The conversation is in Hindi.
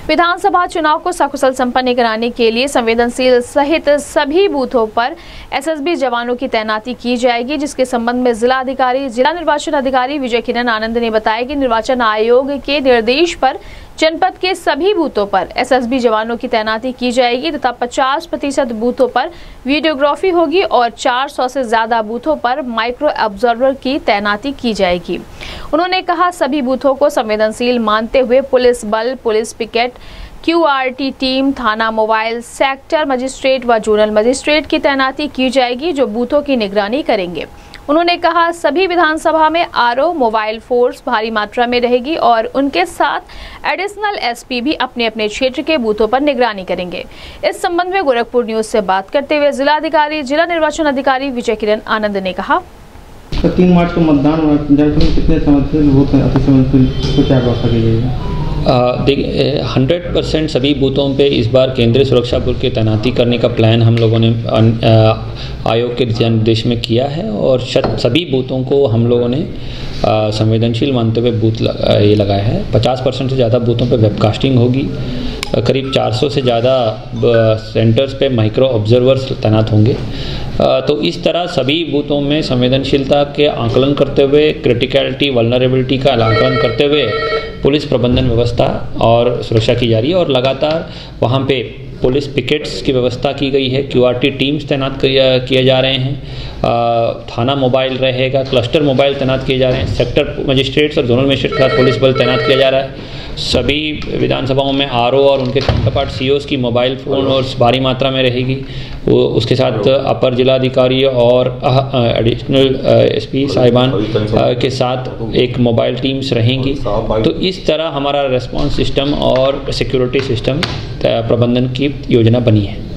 विधानसभा चुनाव को सकुशल संपन्न कराने के लिए संवेदनशील सहित सभी बूथों पर एसएसबी जवानों की तैनाती की जाएगी, जिसके संबंध में जिला निर्वाचन अधिकारी विजय किरण आनंद ने बताया कि निर्वाचन आयोग के निर्देश पर जनपद के सभी बूथों पर एसएसबी जवानों की तैनाती की जाएगी तथा 50% बूथों पर वीडियोग्राफी होगी और 400 से ज्यादा बूथों पर माइक्रो ऑब्जर्वर की तैनाती की जाएगी। उन्होंने कहा, सभी बूथों को संवेदनशील मानते हुए पुलिस बल, पुलिस पिकेट, QRT टीम, थाना मोबाइल, सेक्टर मजिस्ट्रेट व जोनल मजिस्ट्रेट की तैनाती की जाएगी, जो बूथों की निगरानी करेंगे। उन्होंने कहा, सभी विधानसभा में RO मोबाइल फोर्स भारी मात्रा में रहेगी और उनके साथ एडिशनल SP भी अपने अपने क्षेत्र के बूथों पर निगरानी करेंगे। इस संबंध में गोरखपुर न्यूज से बात करते हुए जिला निर्वाचन अधिकारी विजय किरण आनंद ने कहा, 3 मार्च को मतदान होना है, कितने संवेदनशील बूथ हैं, अति संवेदनशील को क्या व्यवस्था की जाएगी? देखिए 100% सभी बूथों पे इस बार केंद्रीय सुरक्षा बल की तैनाती करने का प्लान हम लोगों ने आयोग के दिशा निर्देश में किया है और सभी बूथों को हम लोगों ने संवेदनशील मानते हुए बूथ ये लगाया है। 50% से ज़्यादा बूथों पे वेबकास्टिंग होगी, करीब 400 से ज़्यादा सेंटर्स पे माइक्रो ऑब्जर्वर्स तैनात होंगे। तो इस तरह सभी बूथों में संवेदनशीलता के आकलन करते हुए, क्रिटिकलिटी, वल्नरेबिलिटी का आकलन करते हुए पुलिस प्रबंधन व्यवस्था और सुरक्षा की जा रही है और लगातार वहाँ पे पुलिस पिकेट्स की व्यवस्था की गई है, QRT टीम्स तैनात किए जा रहे हैं, थाना मोबाइल रहेगा, क्लस्टर मोबाइल तैनात किए जा रहे हैं, सेक्टर मजिस्ट्रेट्स और जोनल मजिस्ट्रेट का पुलिस बल तैनात किया जा रहा है। सभी विधानसभाओं में RO और उनके काउंटरपार्ट COs की मोबाइल फ़ोन और भारी मात्रा में रहेगी। वो उसके साथ अपर जिलाधिकारी और एडिशनल SP साहिबान के साथ एक मोबाइल टीम्स रहेंगी। तो इस तरह हमारा रेस्पॉन्स सिस्टम और सिक्योरिटी सिस्टम प्रबंधन की योजना बनी है।